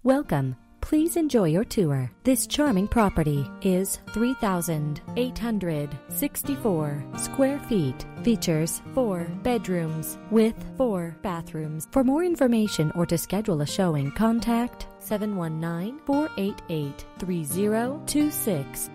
Welcome. Please enjoy your tour. This charming property is 3,864 square feet. Features 4 bedrooms with 4 bathrooms. For more information or to schedule a showing, contact 719-488-3026.